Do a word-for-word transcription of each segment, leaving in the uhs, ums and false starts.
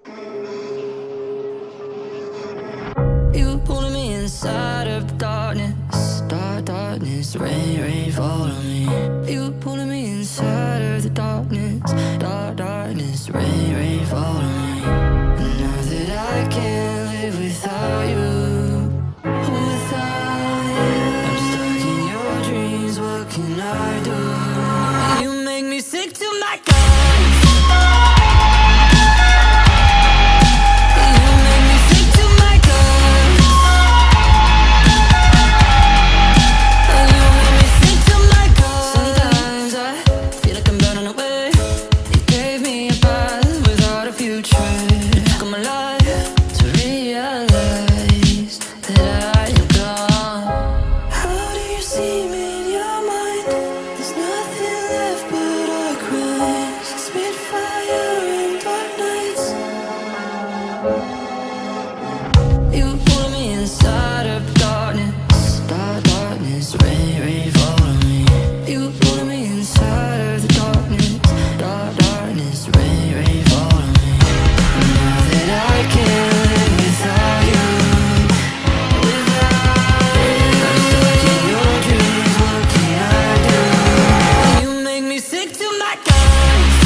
You pulling me inside of darkness, dark darkness, rain, rain, fall on me. You pulling me inside of the darkness, dark darkness, rain, rain, fall on me. And now that I can't live without you, without you, I'm stuck in your dreams, what can I do? You make me sick to my guts. You pull me inside of darkness, dark darkness, rain, rain, fall on me. You pull me inside of the darkness, dark darkness, rain, rain, fall on me. And now that I can't live without you, without you, I'm stuck in your dreams, what can I do? You make me sick to my guts.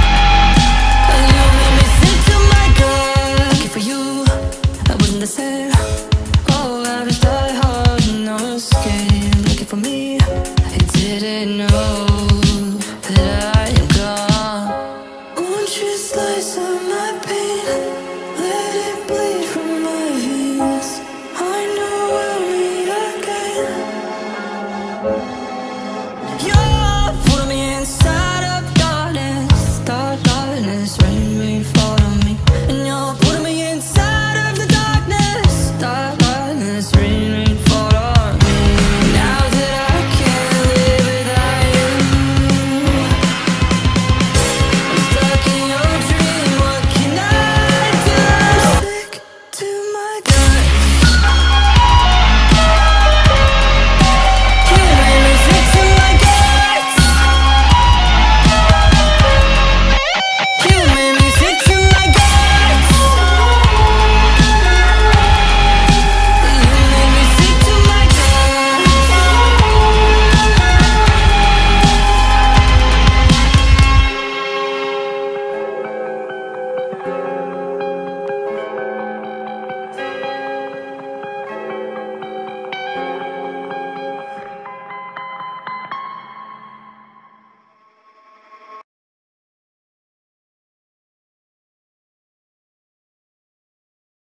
Say